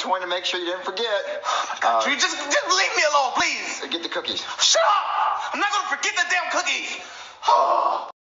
wanted to make sure you didn't forget. You just leave me alone, please. Get the cookies. Shut up! I'm not gonna forget the damn cookies.